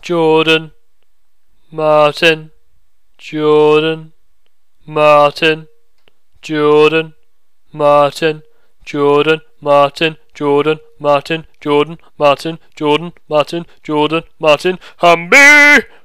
Jordan, Martin, Jordan, Martin, Jordan, Martin, Jordan, Martin, Jordan, Martin, Jordan, Martin, Jordan, Martin, Jordan, Martin, Hamby!